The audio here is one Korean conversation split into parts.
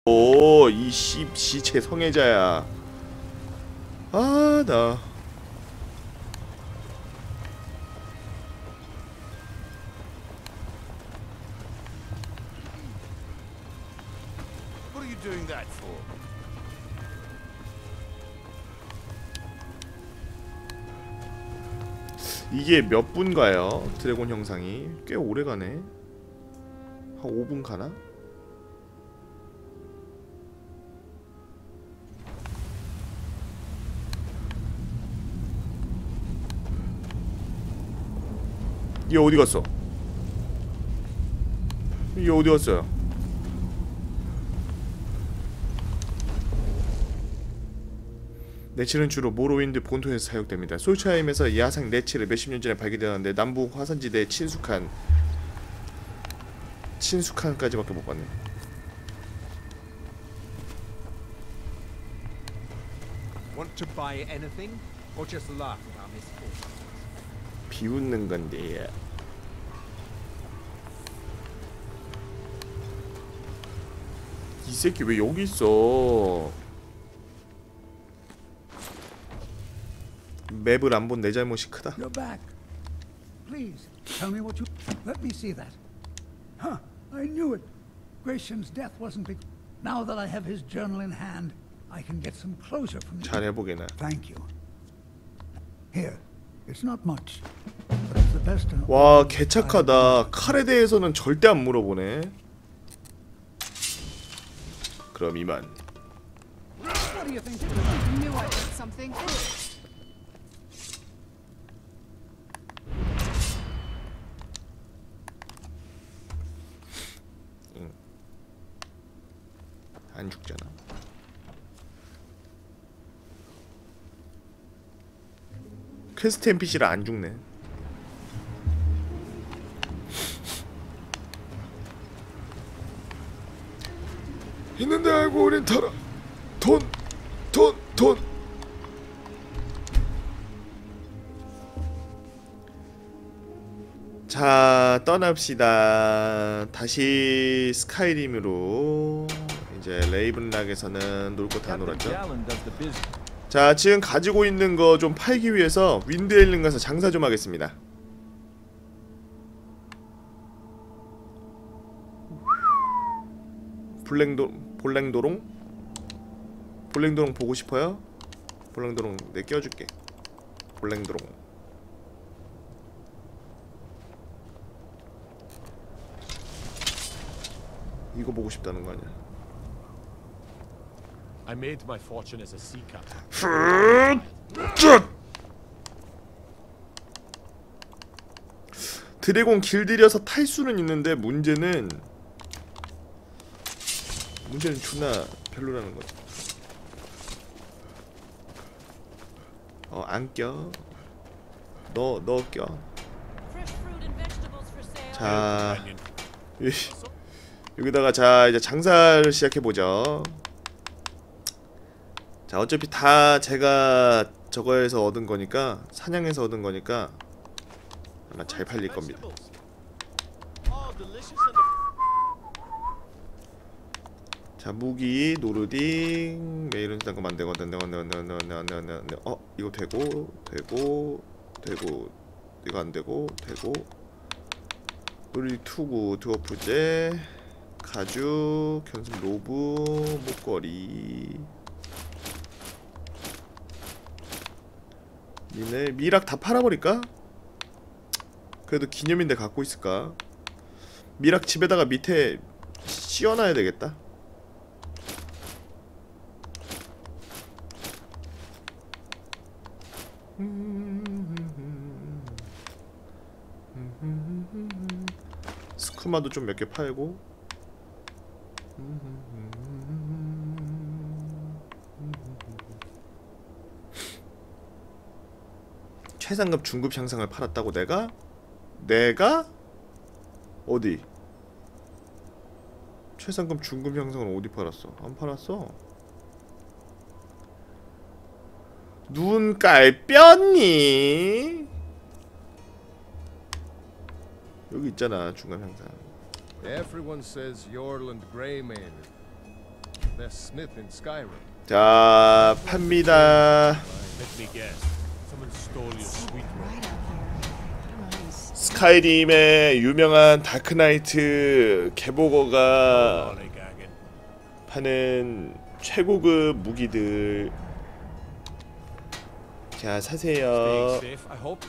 오, 이 시체 성애자야. 아, 나. What are you doing that for? 이게 몇 분 가요? 드래곤 형상이 꽤 오래 가네. 한 5분 가나? 얘 어디 갔어? 얘 어디 갔어요? 네칠은 주로 모로윈드 본토에서 사용됩니다. 솔츠하임에서 야생 네칠을 몇십 년 전에 발견되었는데 남북 화산지대에 친숙한까지밖에 못 봤네. Want to buy anything, or just laugh at our misfortunes? 비웃는 건데. 이 새끼 왜 여기 있어? 맵을 안 본 내 잘못이 크다. You're back. Please, tell me what you... Let me see that. Huh, I knew it. Gratian's death wasn't big. Now that I have his journal in hand, I can get some closure from you. 잘해보게나. Thank you. Here, it's not much, but it's the best in... 와, 개착하다. 칼에 대해서는 절대 안 물어보네. 그럼 이만. What do you think? Knew I heard something. 안 죽잖아. 퀘스트 NPC라 안 죽네. 있는데 알고 우린 타라. 돈. 자, 떠납시다. 다시 스카이림으로. 이제 레이븐락에서는 놀 거 다 놀았죠. 자, 지금 가지고 있는 거 좀 팔기 위해서 윈드에일링 가서 장사 좀 하겠습니다. 볼랭도롱 보고 싶어요? 볼랭도롱 내 껴줄게. 볼랭도롱. 이거 보고 싶다는 거 아니야? I made my fortune as a sea captain. 드래곤 길들여서 탈 수는 있는데 문제는 존나 별로라는 거지. 안 껴. 너 껴. 자, 여기다가 자 이제 장사를 시작해 보죠. 자, 어차피 다 제가 저거에서 얻은 거니까, 사냥에서 얻은 거니까 아마 잘 팔릴 겁니다. 자, 무기, 노르딩, 메일은 잠깐 만들고, 이거 되고, 이거 안 되고, 우리 투구, 드워프제, 가죽, 견습 로브, 목걸이. 니네 미락 다 팔아버릴까? 그래도 기념인데 갖고 있을까? 미락 집에다가 밑에 씌워놔야 되겠다. 스쿠마도 좀 몇 개 팔고. 최상급 중급 향상을 팔았다고 내가? 어디? 최상급 중급 향상을 어디 팔았어? 안 팔았어. 눈 깔뼈니? 여기 있잖아, 중간 향상. Everyone says Yorland Greymane. best smith in Skyrim. 자, 팝니다. Let me guess. Someone stole your sweet roll. 스카이림의 유명한 다크나이트 개보거가 Lollygagging. 파는 최고급 무기들. 자, 사세요. Staying safe, I hope.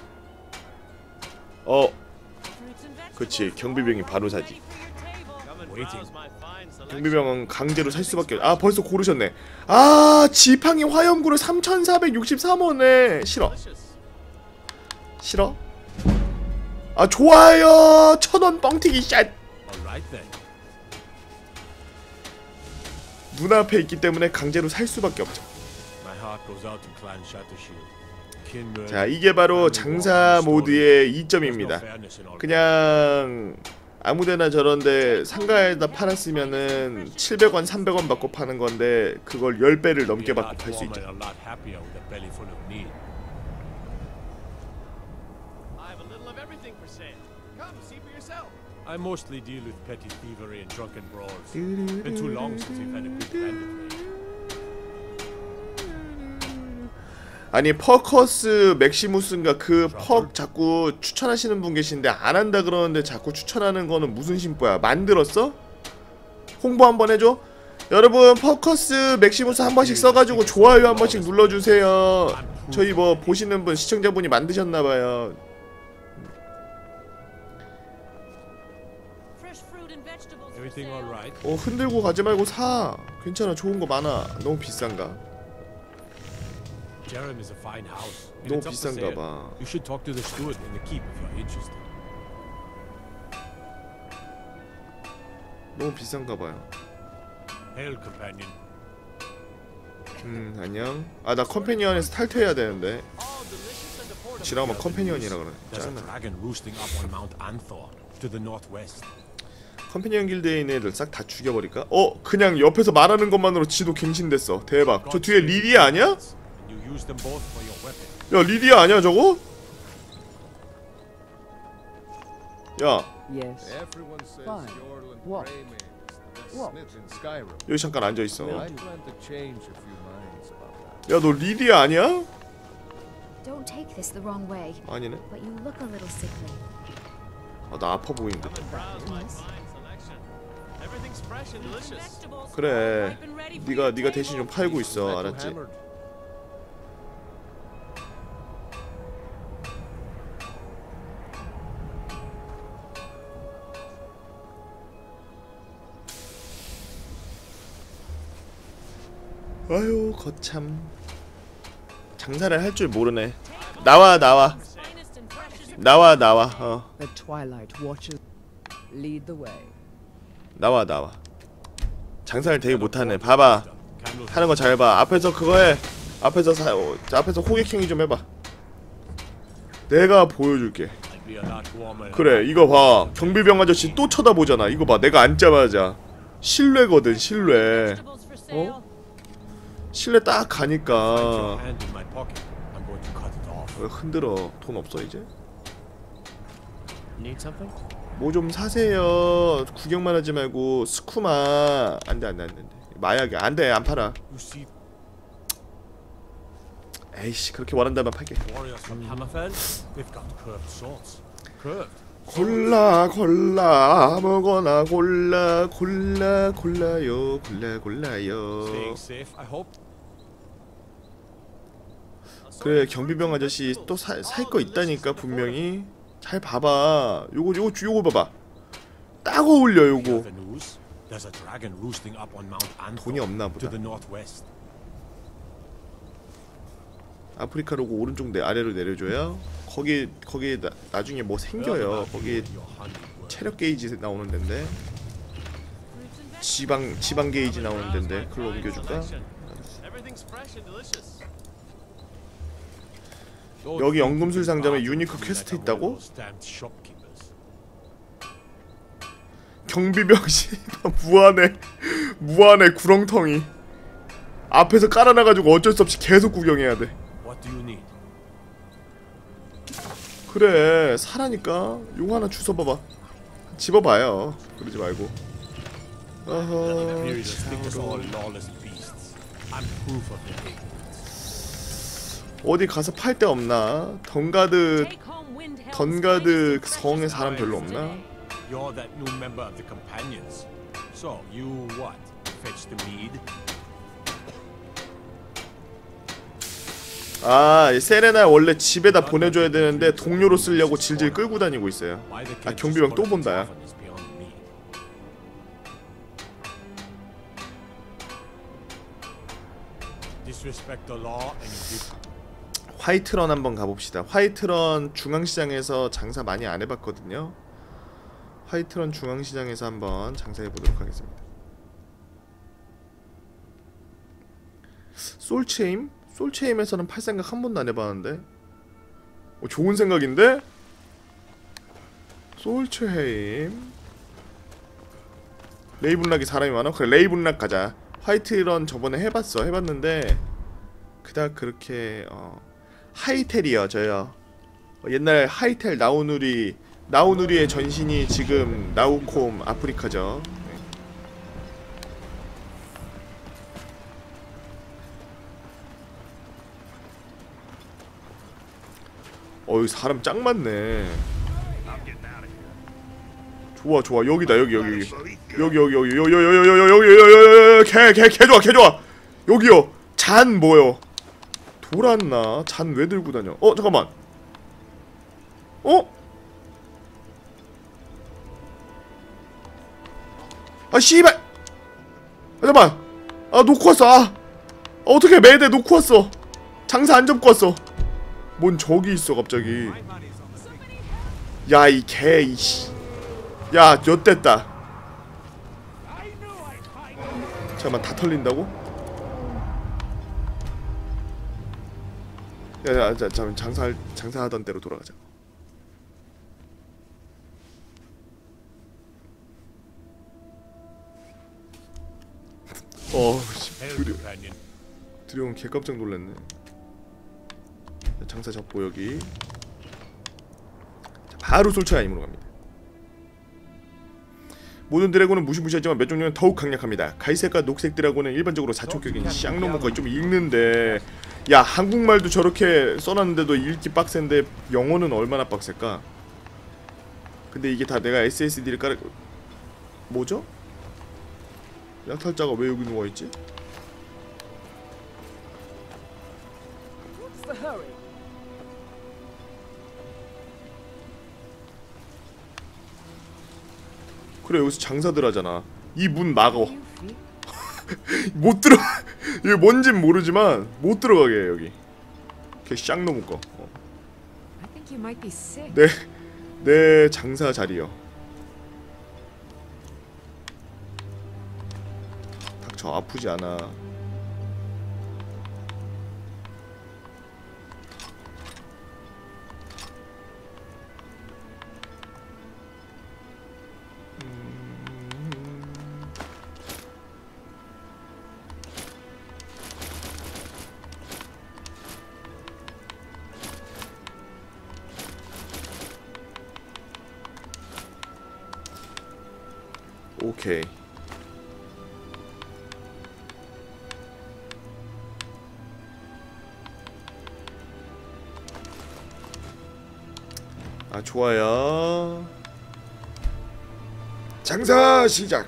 그치, 경비병이 바로 사지. Waiting. 경비병은 강제로 살 수밖에. 아, 벌써 고르셨네. 아, 지팡이 화염구를 3,463원에 싫어. 싫어? 아, 좋아요. 1,000원 뻥튀기 샷. Alright then. 눈앞에 있기 때문에 강제로 살 수밖에 없죠. My heart goes out to Clan Shattershield. Kindred. 자, 이게 바로 장사 모드의 이점입니다. 그냥 아무데나 저런데 상가에다 팔았으면은 700원, 300원 받고 파는 건데 그걸 10배를 넘게 받고 팔 수 있죠. I mostly deal with petty thievery and drunken brawls. Been too long since we've had a good bandit raid. 아니, 퍼커스 맥시무스인가 그 퍽 자꾸 추천하시는 분 계신데 안 한다 그러는데 자꾸 추천하는 거는 무슨 심보야? 만들었어? 홍보 한번 해줘. 여러분, 퍼커스 맥시무스 한 번씩 써가지고 좋아요 한 번씩 눌러주세요. 저희 뭐 보시는 분 시청자분이 만드셨나봐요. Everything all right? 흔들고 가지 말고 사. 괜찮아, 좋은 거 많아. 너무 비싼가? Jerem is a fine house. 너무 It's up for 비싼가 sale. 봐. You should talk to the steward in the keep if you're interested. 너무 비싼가 봐요. Hail, companion. 안녕. 아, 나 컴패니언에서 탈퇴해야 되는데. 지나가면 컴패니언이라 그러네. There's a 짜증나. dragon roosting up on Mount Anthor to the northwest. 컴패니언 길드에 있는 애들 싹 다 죽여버릴까? 그냥 옆에서 말하는 것만으로 지도 갱신됐어. 대박. 저 뒤에 리디아 아니야? And you use them both for your weapon. 야, 리디아 아니야 저거? 야, Yes. Everyone says Fine. Jorlin What? Greymane is the best What? smith in Skyrim. 여기 잠깐 앉아있어. I plan to change a few minds about that. 야, 너 리디아 아니야? Don't take this the wrong way, 아니네. but you look a little sickly. 아, 나 아파 보이는데. Yes. 그래. 네가 대신 좀 팔고 있어. 알았지? Hammered. 아유, 거참. 장사를 할 줄 모르네. 나와. 나와. The Twilight Watchers lead the way. 나와. 장사를 되게 못하네. 봐봐. 하는 거 잘 봐. 앞에서 그거 해. 앞에서 호객행위 좀 해봐. 내가 보여줄게. I'd be a lot warmer. 그래, 이거 봐. 경비병 아저씨 또 쳐다보잖아. 이거 봐. 내가 앉자마자 신뢰거든, 신뢰. 신뢰 딱 Find 가니까. your hand in my pocket. I'm going to cut it off. 왜 흔들어? 돈 없어 이제? Need something? 뭐 좀 사세요. 구경만 하지 말고. 스쿠마. 안돼. 마약이 안돼. 안 팔아. You see 에이씨, 그렇게 원한다면 팔게. warriors from Hammerfell? They've got curved swords. Curved. 골라 아무거나 골라요. Staying safe, I hope. 그래, 경비병 아저씨 또 살 거 있다니까 분명히. 잘 봐봐. 요거 봐봐. 딱 어울려 The 요거. other news? There's a dragon roosting up on Mount Anthor 돈이 없나 to 보다. the northwest. 아프리카 로고 오른쪽 아래로 내려줘요. 거기 나중에 뭐 생겨요. 거기 체력 게이지 나오는 데인데. 지방 게이지 나오는 데인데. 그걸로 옮겨줄까? 여기 연금술 상점에 유니크 퀘스트 있다고? 경비병 씨발 무한해 구렁텅이. 앞에서 깔아놔가지고 어쩔 수 없이 계속 구경해야 돼. What do you need? 그래, 사라니까. 용 하나 주워봐봐. 집어봐요. 그러지 말고. The Imperials think us all lawless beasts. I'm proof of their ignorance. 어디 가서 팔 데 없나? 던가드 성에 사람 별로 없나? You're that new member of the companions. So you what? Fetch the mead? 아, 세레나 원래 집에다 보내줘야 되는데 동료로 쓰려고 질질 끌고 다니고 있어요. Why the 아, kid 경비병 just 또 put 본다, 야. himself on is beyond me. Disrespect the law and you give. 화이트런 한번 가봅시다. 화이트런 중앙시장에서 장사 많이 안 해봤거든요. 화이트런 중앙시장에서 한번 장사해보도록 하겠습니다. 솔체임? 솔체임에서는 팔 생각 한 번도 안 해봤는데? 좋은 생각인데? 솔체임 레이븐락이 사람이 많아? 그래, 레이븐락 가자. 화이트런 저번에 해봤는데 그닥 그렇게 하이텔이요. 저요 옛날 하이텔 나우누리의 전신이 지금 나우콤 아프리카죠. 어이, 사람 짱 많네. 좋아 좋아, 여기다. 여기 개 좋아. 여기요. 잔 뭐요? 돌았나? 잔 왜 들고 다녀? 잠깐만. 아, 씨발. 잠깐만. 아, 놓고 왔어. 어떻게 매대 놓고 왔어. 장사 안 접고 왔어. 뭔 저기 있어 갑자기. 야, 이 개, 이씨. 야, 엿됐다. 잠깐만, 다 털린다고? 야, 잠깐 장사하던 대로 돌아가자. 드래곤 개 깜짝 놀랐네. 장사 접고 여기. 자, 바로 솔차임으로 갑니다. 모든 드래곤은 무시무시하지만 몇 종류는 더욱 강력합니다. 갈색과 녹색 드래곤은 일반적으로 사촉격인 쌍놈과 좀 읽는데, 야, 한국말도 저렇게 써놨는데도 읽기 빡센데 영어는 얼마나 빡셀까? 근데 이게 다 내가 SSD를 뭐죠? 약탈자가 왜 여기 누워있지? 그래, 여기서 장사들 하잖아. 이 문 막어. 못 들어. 여기 뭔진 모르지만 못 들어가게 해, 여기. 걔 쌍놈 거. 내 장사 자리요. 닥쳐, 아프지 않아. 오케이. 아, 좋아요. 장사 시작.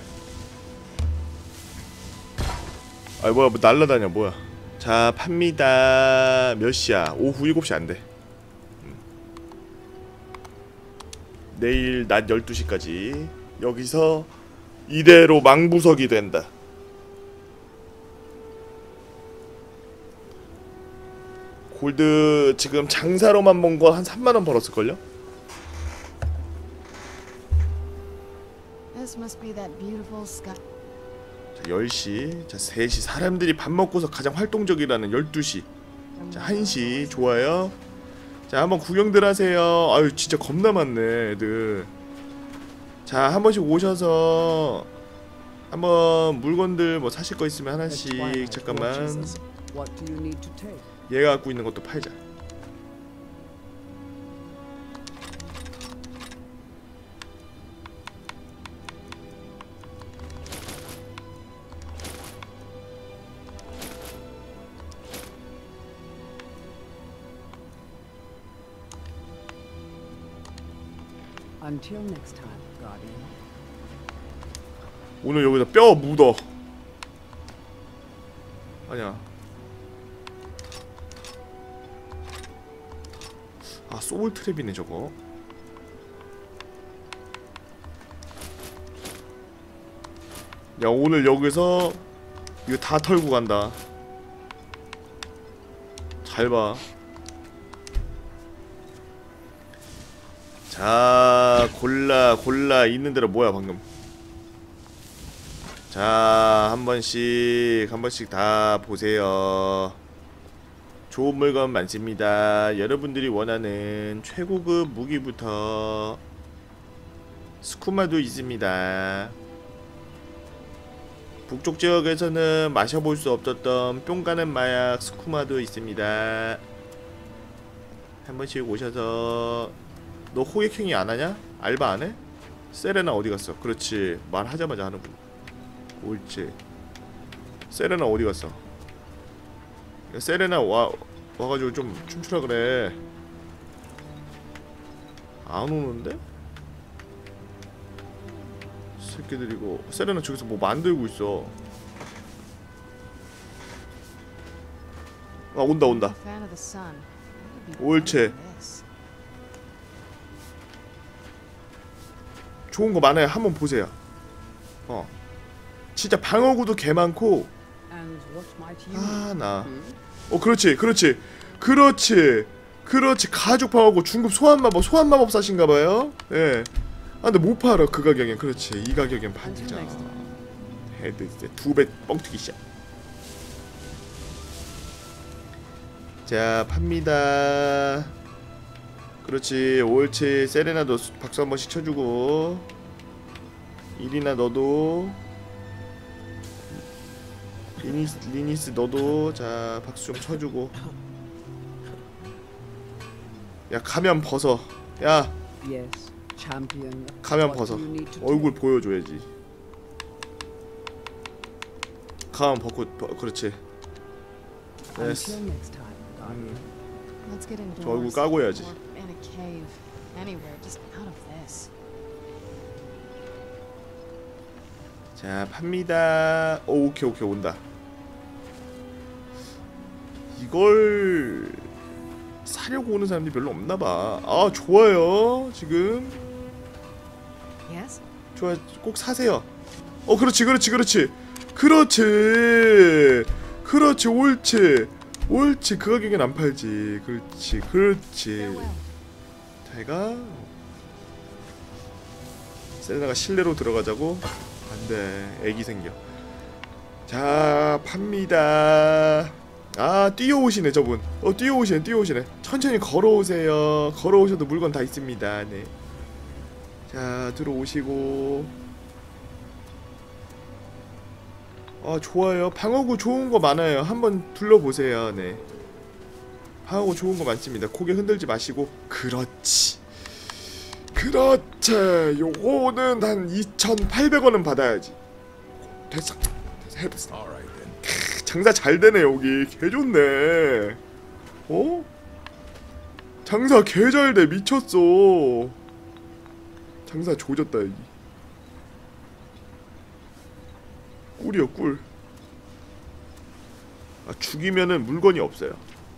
아, 뭐야, 뭐 날라다녀 뭐야. 자, 팝니다. 몇 시야? 오후 7시 안 돼. 내일 낮 12시까지 여기서 이대로 망부석이 된다. 골드 지금 장사로만 번 거 한 3만원 벌었을걸요? This must be that beautiful sky. 자, 10시. 자, 3시. 사람들이 밥 먹고서 가장 활동적이라는 12시. 자, 1시. 좋아요. 자, 한번 구경들 하세요. 아유, 진짜 겁나 많네, 애들. 자, 한 번씩 오셔서 한번 물건들 뭐 사실 거 있으면 하나씩. 잠깐만. 얘가 갖고 있는 것도 팔자. Until next time, Guardian. 오늘 여기다 뼈 묻어. 아니야. 아, 소울 트랩이네 저거. 야, 오늘 여기서 이거 다 털고 간다. 잘 봐. 자, 골라 있는 대로. 뭐야 방금. 자, 한 번씩 다 보세요. 좋은 물건 많습니다. 여러분들이 원하는 최고급 무기부터 스쿠마도 있습니다. 북쪽 지역에서는 마셔볼 수 없었던 뿅 가는 마약 스쿠마도 있습니다. 한 번씩 오셔서. 너 호객행위 안 하냐? 알바 안 해? 세레나 어디 갔어? 그렇지, 말하자마자 하는군. 옳지. 세레나 어디 갔어? 야, 세레나 와가지고 좀 춤추라 그래. 안 오는데? 새끼들이고. 세레나 저기서 뭐 만들고 있어. 아, 온다. Fan of the sun. What would be 옳지. better than this? 좋은 거 많아요. 한번 보세요. 진짜 방어구도 개 많고. And what might you 아, 나. hmm? 그렇지. 가죽 방어구 중급 소환 마법 사신가봐요. 예. 아, 근데 못 팔아 그 가격엔. 그렇지, 이 가격엔 판자. 헤드 이제 2배 뻥튀기 시작. 자, 팝니다. 그렇지, 옳지. 세레나도 박수 한 번씩 쳐주고. 이리나 너도. 리니스 너도. 자, 박수 좀 쳐주고. 야, 가면 벗어. 야, Yes, champion. 가면 What 벗어. do you need to 얼굴 보여줘야지. 가면 벗고. 그렇지. do? 됐어. Until next time, Guardian. Let's get indoors. 저 얼굴 까고 해야지. Or in a cave. Anywhere, just out of this. 자, 팝니다. 오, 오케이 온다. 이걸 사려고 오는 사람들이 별로 없나봐. 아, 좋아요. 지금 Yes? 좋아. 꼭 사세요. 그렇지. 옳지. 그 가격엔 안 팔지. 그렇지. Farewell. 잘가. 셀레나가 실내로 들어가자고? 안돼, 애기 생겨. 자, 팝니다. 아, 뛰어오시네 저분. 뛰어오시네. 천천히 걸어오세요. 걸어오셔도 물건 다 있습니다. 네. 자, 들어오시고. 아, 좋아요. 방어구 좋은 거 많아요. 한번 둘러보세요. 네. 방어구 좋은 거 많습니다. 고개 흔들지 마시고. 그렇지. 요거는 한 2,800원은 받아야지. 됐어. 해봤어. All right then. 장사 잘 되네 여기. 개 좋네. 장사 개 잘 돼. 미쳤어. 장사 조졌다 여기. 꿀이요, 꿀. 아, 죽이면은 물건이 없어요.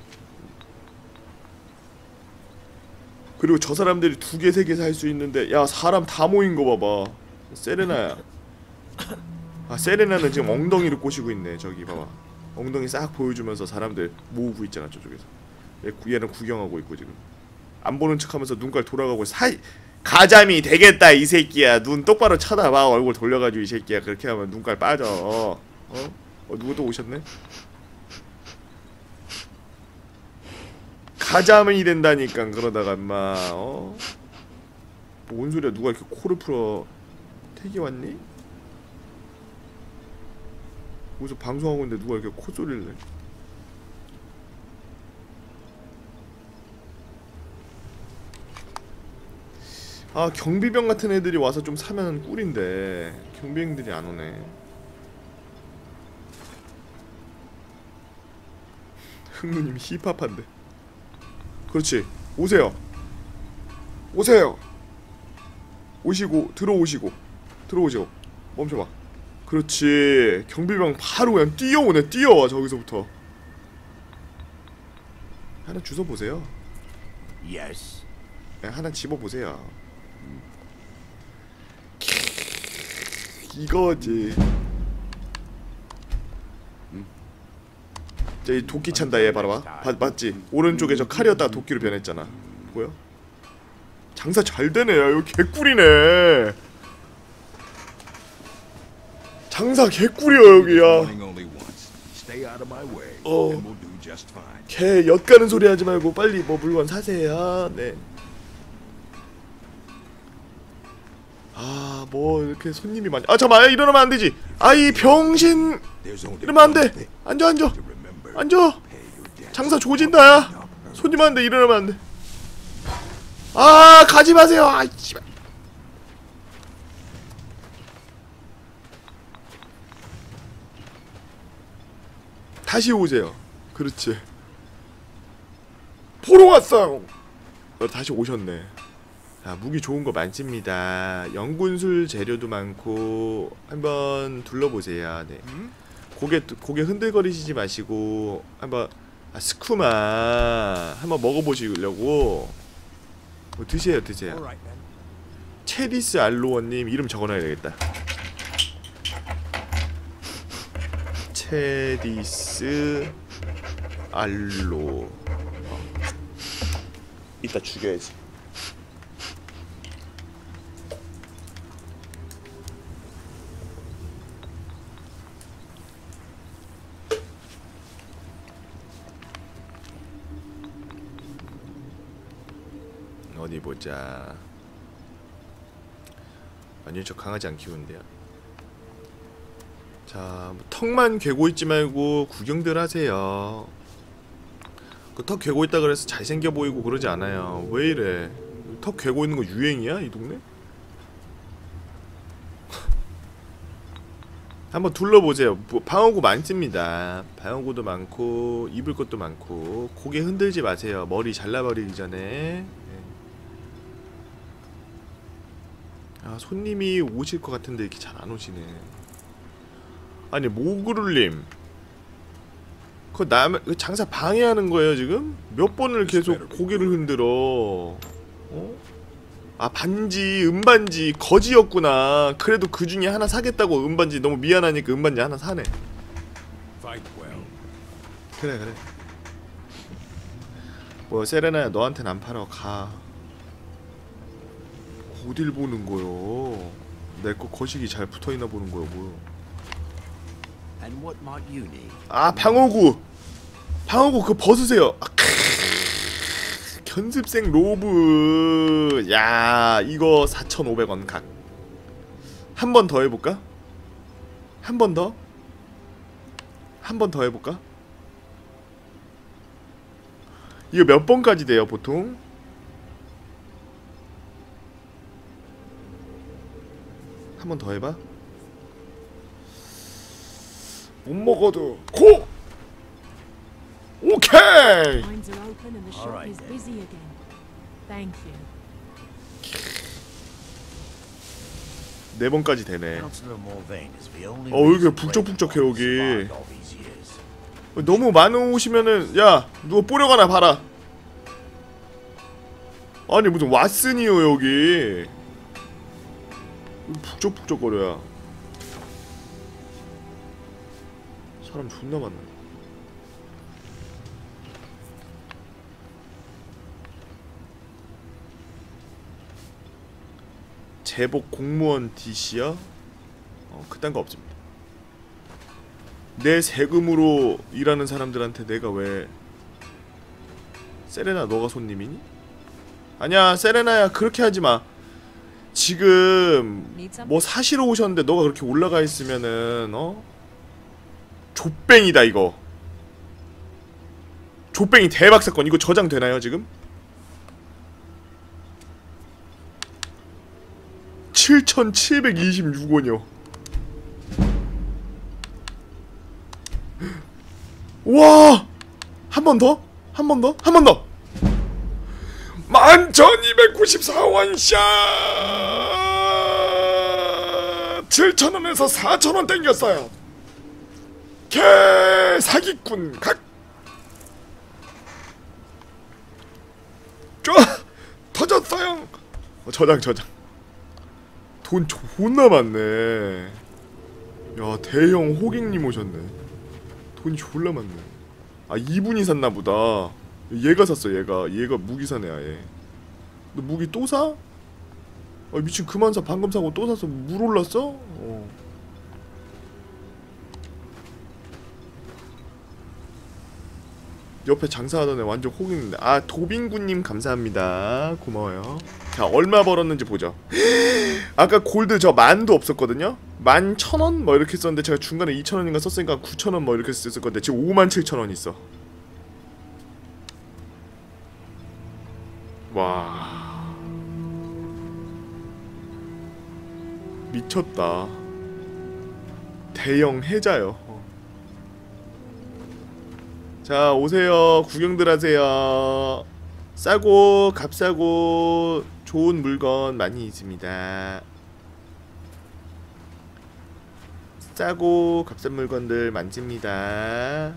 그리고 저 사람들이 2개, 3개 살 수 있는데, 야, 사람 다 모인 거 봐봐. 세레나야. 아, 세레나는 지금 엉덩이를 꼬시고 있네. 저기 봐봐. 엉덩이 싹 보여주면서 사람들 모으고 있잖아 저쪽에서. 얘는 구경하고 있고 지금. 안 보는 척하면서 눈깔 돌아가고. 가자미 되겠다 이 새끼야. 눈 똑바로 쳐다봐. 얼굴 돌려가지고 이 새끼야. 그렇게 하면 눈깔 빠져. 누구 또 오셨네? 가자미 된다니까. 그러다가 인마. 뭔 소리야. 누가 이렇게 코를 풀어. 택이 왔니? 여기서 방송하고 있는데 누가 이렇게 콧소리를 내. 아, 경비병 같은 애들이 와서 좀 사면 꿀인데 경비병들이 안 오네. 흥누님 힙합한데. 그렇지. 오세요. 오시고 들어오시고 멈춰봐. 그렇지. 경비병 바로 그냥 뛰어오네. 뛰어와 저기서부터. 하나 주워보세요. Yes. 하나 집어보세요. 이거지. 이 도끼 찬다. 얘 봐봐. 맞지? 오른쪽에 저 칼이었다가 도끼로 변했잖아. 보여? 장사 잘 되네. 여기 개꿀이네. 장사 개꿀이야 여기야. 개 엿가는 소리 하지 말고 빨리 뭐 물건 사세요. 네. 아, 뭐 이렇게 손님이 많이. 아, 잠깐만. 일어나면 안 되지. 아이 병신. 이러면 안 돼. 앉아. 장사 조진다 야. 손님 안 돼. 일어나면 안 돼. 아, 가지 마세요. 아, 씨발. 다시 오세요. 그렇지. 보러 왔어요. 다시 오셨네. 자, 무기 좋은 거 많습니다. 연군술 재료도 많고 한번 둘러보세요. 네. 고개 흔들거리시지 마시고 한번 스쿠마 한번 먹어보시려고 드세요. 체디스 알로원님 이름 적어놔야 되겠다. 체디스 알로. 이따 죽여야지. 어디 보자. 아니 저 강아지 안 키우는데요. 자, 뭐 턱만 괴고 있지 말고 구경들 하세요. 그 턱 괴고 있다 그래서 잘생겨 보이고 그러지 않아요. 왜 이래? 턱 괴고 있는 거 유행이야 이 동네? 한번 둘러보세요. 뭐, 방어구 많습니다. 방어구도 많고 입을 것도 많고. 고개 흔들지 마세요. 머리 잘라버리기 전에. 아, 손님이 오실 것 같은데 이렇게 잘 안 오시네. 아니 모그룰님, 그거 남의 장사 방해하는 거예요 지금? 몇 번을 계속 고개를 흔들어. 어? 아, 반지, 은반지 거지였구나. 그래도 그 중에 하나 사겠다고. 은반지 너무 미안하니까 은반지 하나 사네. 그래. 뭐 세레나야 너한텐 안 팔아. 가. 어딜 보는 거요? 내 거 거시기 잘 붙어있나 보는 거요 뭐요? 아, 방어구 그거 벗으세요. 아, 견습생 로브. 야, 이거 4,500원 각. 한 번 더 해볼까? 한 번 더 해볼까? 이거 몇 번까지 돼요 보통? 한 번 더 해봐. 못 먹어도 고! 오케이! 네 번까지 되네. 여기 북적북적해 여기. 너무 많으시면은 야, 누가 뿌려가나 봐라. 아니 무슨 왓슨이요 여기. 북적북적거려야. 사람 존나 많네. 제복 공무원 DC요? 그딴 거 없습니다. 내 세금으로 일하는 사람들한테 내가 왜. 세레나 너가 손님이니? 아니야 세레나야, 그렇게 하지마. 지금 뭐 사시러 오셨는데 너가 그렇게 올라가 있으면은 족뱅이다 이거. 족뱅이 대박 사건. 이거 저장되나요 지금? 7,726원이요. 와! 한 번 더? 11,294원 샷! 7,000원에서 4,000원 땡겼어요. 개 사기꾼 각. 쫙 터졌어요. 저장. 돈 존나 많네. 야, 대형 호객님 오셨네. 돈이 졸라 많네. 아, 이분이 샀나 보다. 얘가 샀어. 얘가 무기 사네 아예. 너 무기 또 사? 아, 미친, 그만 사. 방금 사고 또 사서 물 올랐어? 옆에 장사하던 애 완전 호갱인데. 아, 도빙구님 감사합니다. 고마워요. 자, 얼마 벌었는지 보죠. 아까 골드 저 만도 없었거든요. 11,000원? 뭐 이렇게 썼는데 제가 중간에 2,000원인가 썼으니까 9,000원 뭐 이렇게 썼을 건데 지금 57,000원 있어. 와, 미쳤다. 대형 해자요. 자, 오세요. 구경들 하세요. 싸고 값싸고 좋은 물건 많이 있습니다. 싸고 값싼 물건들 많습니다.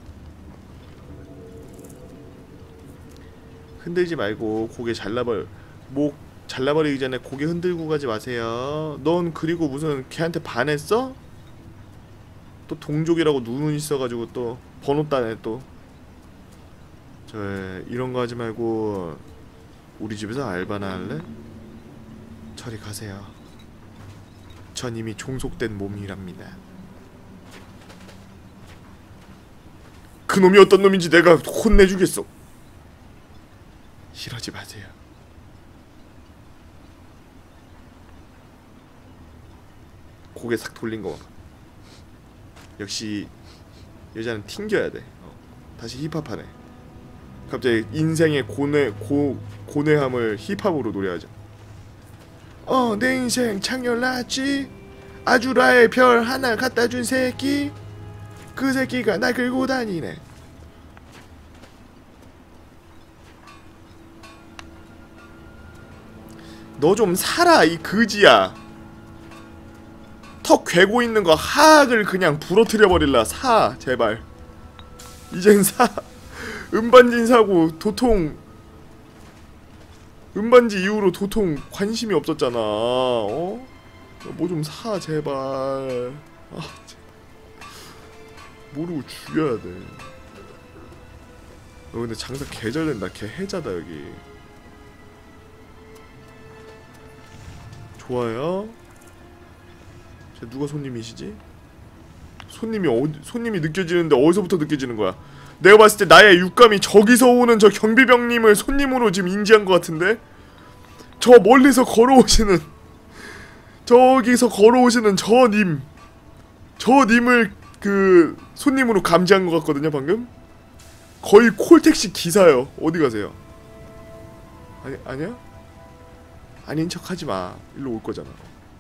흔들지 말고 고개 목 잘라버리기 전에 고개 흔들고 가지 마세요. 넌 그리고 무슨 걔한테 반했어? 또 동족이라고 눈은 있어가지고 또 번호 따네 또. 저 이런 거 하지 말고 우리 집에서 알바나 할래? 저리 가세요. 전 이미 종속된 몸이랍니다. 그놈이 어떤 놈인지 내가 혼내주겠어. 이러지 마세요. 고개 싹 돌린 거 봐. 역시 여자는 튕겨야 돼. 다시 힙합하네. 갑자기 인생의 고뇌함을 힙합으로 노래하자. 내 인생 창렬났지. 아주라의 별 하나 갖다준 새끼. 그 새끼가 날 끌고 다니네. 너 좀 살아 이 그지야. 턱 괴고 있는 거 하악을 그냥 부러뜨려 버릴라. 사 제발. 이젠 사. 음반진 사고 도통 음반지 이후로 도통 관심이 없었잖아. 뭐 좀 사 제발. 모르고 죽여야 돼. 너 근데 장사 개잘된다. 개 해자다 여기. 좋아요. 누가 손님이시지? 손님이 느껴지는데 어디서부터 느껴지는 거야? 내가 봤을 때 나의 육감이 저기서 오는 저 경비병님을 손님으로 지금 인지한 것 같은데? 저 멀리서 걸어오시는 저기서 걸어오시는 저 님을 그 손님으로 감지한 것 같거든요 방금? 거의 콜택시 기사요. 어디 가세요? 아니야? 아닌 척 하지마. 일로 올 거잖아.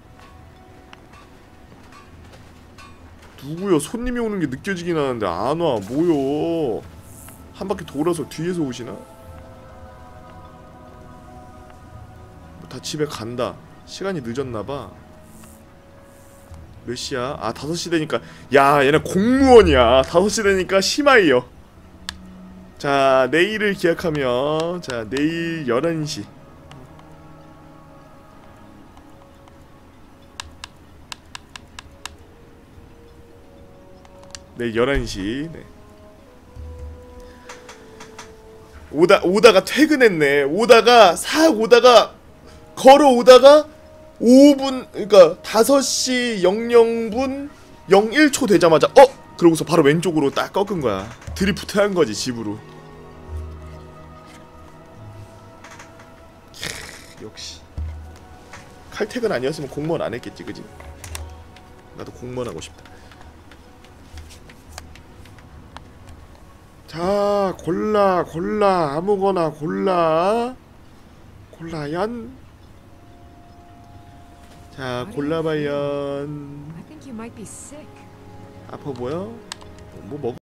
누구요? 손님이 오는 게 느껴지긴 하는데 안 와. 뭐요? 한 바퀴 돌아서 뒤에서 오시나? 다 집에 간다. 시간이 늦었나봐. 몇 시야? 아 5시 되니까. 야 얘네 공무원이야. 5시 되니까 심하이요. 자 내일을 기약하며 자 내일 11시 내일 11시 네. 오다가 퇴근했네. 오다가 걸어오다가 5분 그러니까 5시 00분 01초 되자마자 그러고서 바로 왼쪽으로 딱 꺾은 거야. 드리프트 한 거지 집으로. 역시 칼퇴근 아니었으면 공무원 안 했겠지 그지? 나도 공무원 하고 싶다. 자 골라 아무거나 골라연. 자 골라봐연. 아파 보여? 뭐 먹어?